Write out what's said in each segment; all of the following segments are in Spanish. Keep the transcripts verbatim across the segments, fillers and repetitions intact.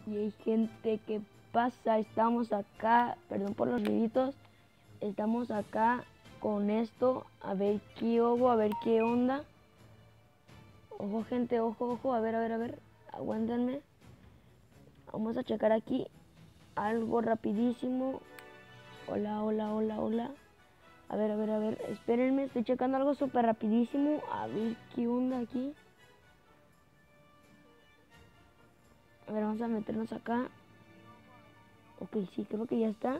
Y hay gente que pasa, estamos acá, perdón por los ruiditos, estamos acá con esto, a ver qué hubo, a ver qué onda. Ojo gente, ojo, ojo, a ver, a ver, a ver, aguántenme. Vamos a checar aquí algo rapidísimo. Hola, hola, hola, hola. A ver, a ver, a ver, espérenme, estoy checando algo súper rapidísimo. A ver qué onda aquí. A ver, vamos a meternos acá. Ok, sí, creo que ya está.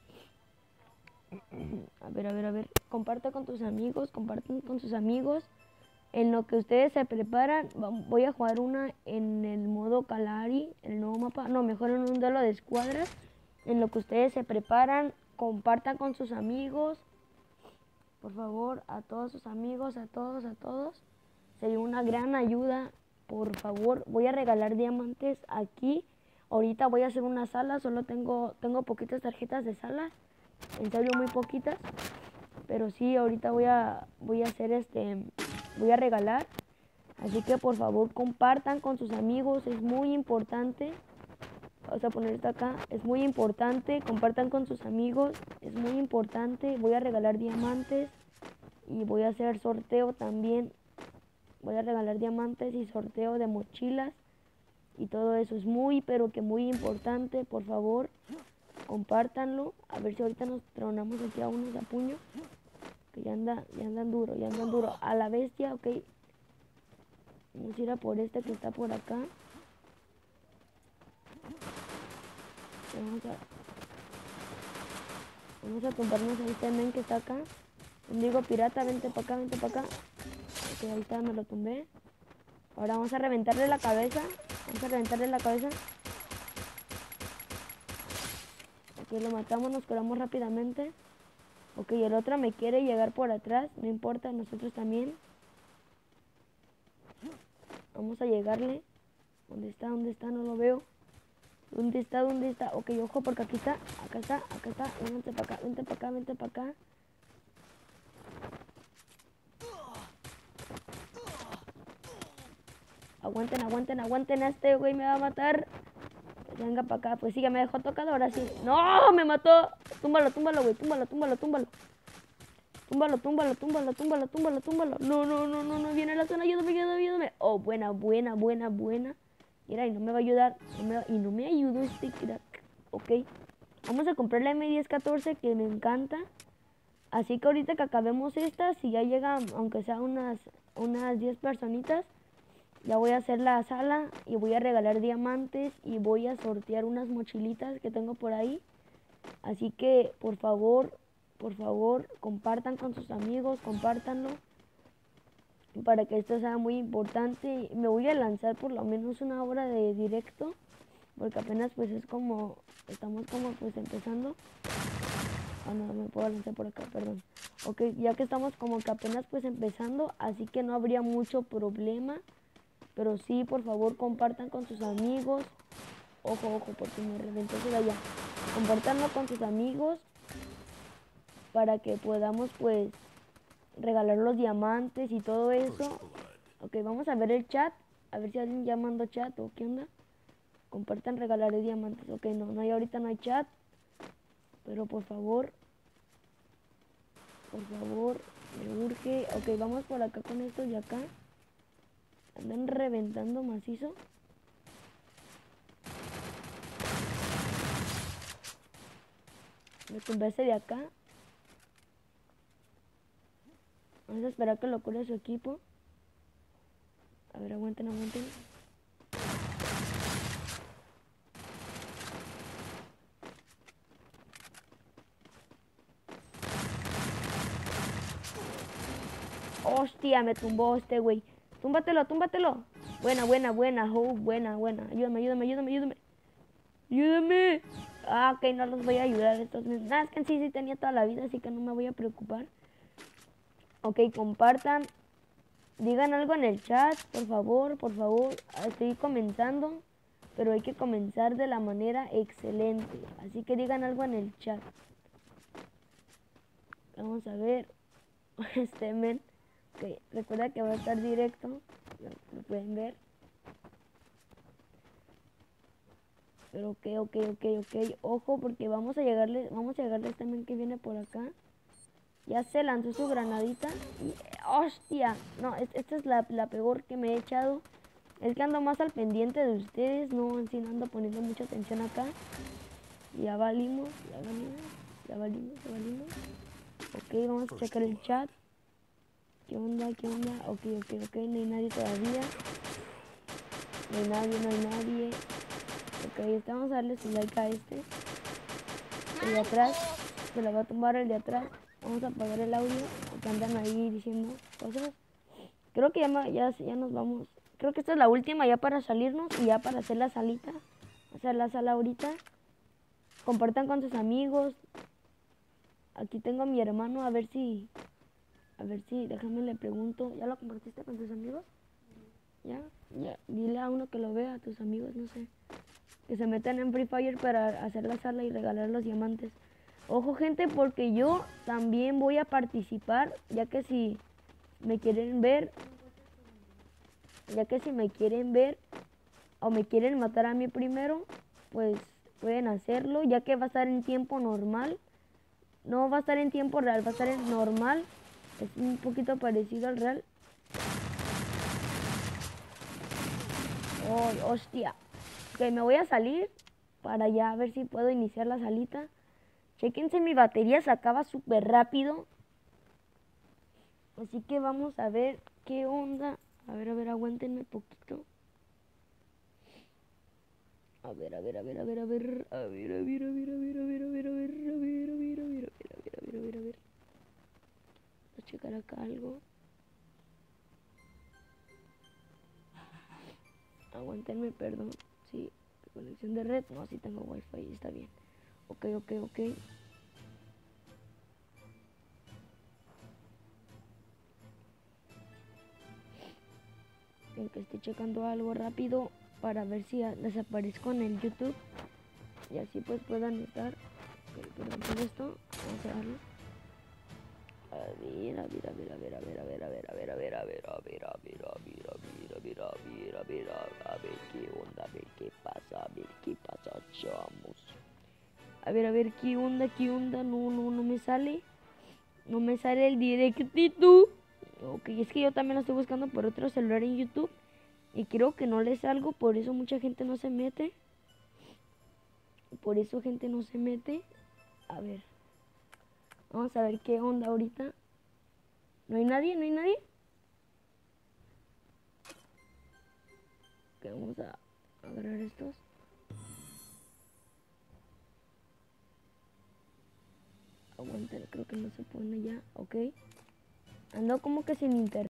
A ver, a ver, a ver. Comparte con tus amigos, comparten con sus amigos. En lo que ustedes se preparan, voy a jugar una en el modo Kalahari, el nuevo mapa. No, mejor en un duelo de escuadras. En lo que ustedes se preparan, compartan con sus amigos. Por favor, a todos sus amigos, a todos, a todos. Sería una gran ayuda. Por favor, voy a regalar diamantes aquí. Ahorita voy a hacer una sala, solo tengo, tengo poquitas tarjetas de sala. En serio, muy poquitas. Pero sí, ahorita voy a, voy a hacer este, voy a regalar. Así que por favor compartan con sus amigos, es muy importante. Vamos a poner esto acá, es muy importante, compartan con sus amigos, es muy importante. Voy a regalar diamantes y voy a hacer sorteo también. Voy a regalar diamantes y sorteo de mochilas y todo eso es muy, pero que muy importante. Por favor, compártanlo. A ver si ahorita nos tronamos aquí a unos a puño. Que ya anda, ya andan duro, ya andan duro. A la bestia, ok. Vamos a ir a por este que está por acá. Vamos a, vamos a tumbarnos a este men que está acá. Digo pirata, vente para acá, vente para acá. Ok, ahí está, me lo tumbé. Ahora vamos a reventarle la cabeza. Vamos a reventarle la cabeza. Ok, lo matamos, nos curamos rápidamente. Ok, el otro me quiere llegar por atrás. No importa, nosotros también. Vamos a llegarle. ¿Dónde está? ¿Dónde está? No lo veo. ¿Dónde está? ¿Dónde está? Ok, ojo, porque aquí está. Acá está, acá está. Vente para acá, vente para acá, vente para acá. Aguanten, aguanten, aguanten a este güey, me va a matar. Venga para acá, pues sí, ya me dejó tocado, ahora sí. ¡No! ¡Me mató! Túmbalo, túmbalo, güey, túmbalo, túmbalo, túmbalo. Túmbalo, túmbalo, túmbalo, túmbalo, túmbalo, túmbalo. No, no, no, no, no, viene la zona, ayúdame, ayúdame, ayúdame. Oh, buena, buena, buena, buena. Mira, y no me va a ayudar. No me va, y no me ayudó este crack. Ok. Vamos a comprar la M diez catorce que me encanta. Así que ahorita que acabemos esta, si ya llega, aunque sea unas, unas diez personitas, ya voy a hacer la sala y voy a regalar diamantes y voy a sortear unas mochilitas que tengo por ahí. Así que, por favor, por favor, compartan con sus amigos, compártanlo. Para que esto sea muy importante. Me voy a lanzar por lo menos una hora de directo. Porque apenas pues es como, estamos como pues empezando. Ah, no, me puedo lanzar por acá, perdón. Ok, ya que estamos como que apenas pues empezando, así que no habría mucho problema. Pero sí, por favor, compartan con sus amigos. Ojo, ojo, porque me reventó de allá. Compartanlo con sus amigos para que podamos pues regalar los diamantes y todo eso. Ok, vamos a ver el chat. A ver si alguien ya mandó chat o qué onda. Compartan, regalaré diamantes. Ok, no, no hay ahorita, no hay chat. Pero por favor, por favor, me urge. Ok, vamos por acá con estos de acá. Andan reventando macizo. Me tumbé ese de acá. Vamos a esperar que lo cure su equipo. A ver, aguanten, aguanten. Hostia, me tumbó este güey. Túmbatelo, túmbatelo. Buena, buena, buena. Oh, buena, buena. Ayúdame, ayúdame, ayúdame, ayúdame. Ayúdame. Ah, ok, no los voy a ayudar estos mismos. Nada, es que en sí sí tenía toda la vida, así que no me voy a preocupar. Ok, compartan. Digan algo en el chat, por favor, por favor. Estoy comenzando, pero hay que comenzar de la manera excelente. Así que digan algo en el chat. Vamos a ver. Este men. Ok, recuerda que va a estar directo. Lo, lo pueden ver. Pero ok, ok, ok, ok. Ojo, porque vamos a llegarle, vamos a llegarle también que viene por acá. Ya se lanzó su granadita. Y, ¡hostia! No, es- esta es la, la peor que me he echado. Es que ando más al pendiente de ustedes. No, en sí no ando poniendo mucha atención acá. Y ya valimos, ya valimos, ya valimos, ya valimos. Ok, vamos a checar el chat. ¿Qué onda? ¿Qué onda? Ok, ok, ok. No hay nadie todavía. No hay nadie, no hay nadie. Ok, este, vamos a darle su like a este. El de atrás. Se lo va a tumbar el de atrás. Vamos a apagar el audio. Porque andan ahí diciendo cosas. Creo que ya, ma- ya, ya nos vamos. Creo que esta es la última ya para salirnos. Y ya para hacer la salita. Hacer la sala ahorita. Compartan con sus amigos. Aquí tengo a mi hermano. A ver si... A ver si... Déjame le pregunto. ¿Ya lo compartiste con tus amigos? ¿Ya? Ya. Dile a uno que lo vea. A tus amigos, no sé. Que se metan en Free Fire para hacer la sala y regalar los diamantes. Ojo, gente, porque yo también voy a participar, ya que si me quieren ver, ya que si me quieren ver o me quieren matar a mí primero, pues pueden hacerlo, ya que va a estar en tiempo normal. No va a estar en tiempo real, va a estar en normal. Es un poquito parecido al real. Oh, hostia. Ok, me voy a salir para ya ver si puedo iniciar la salita. Chequense, mi batería se acaba súper rápido. Así que vamos a ver qué onda. A ver, a ver, aguántenme poquito. A ver, a ver, a ver, a ver, a ver. A ver, a ver, a ver, a ver, a ver, a ver, a ver, a ver, a ver, a ver, a ver, a ver, a ver, a ver, a ver. Voy a checar acá algo. Aguántenme, perdón. Sí, conexión de red. No, sí tengo wifi, está bien. Ok, ok, ok. En que estoy checando algo rápido para ver si desaparezco en el YouTube. Y así pues puedan estar. Ok, perdón por esto. Vamos a darle. A ver, a ver, a ver, a ver, a ver, a ver, a ver, a ver, a ver, a ver, a ver, a ver, a ver, a ver, a ver, a ver, a ver, a ver qué onda, a ver qué pasa, a ver qué pasa, chavos. A ver, a ver qué onda, qué onda, no, no, no me sale. No me sale el directito. Ok, es que yo también lo estoy buscando por otro celular en YouTube. Y creo que no le salgo, por eso mucha gente no se mete. Por eso gente no se mete. A ver. Vamos a ver qué onda ahorita. ¿No hay nadie? ¿No hay nadie? Ok, vamos a agarrar estos. Aguanten, creo que no se pone ya. Ok. Ando como que sin internet.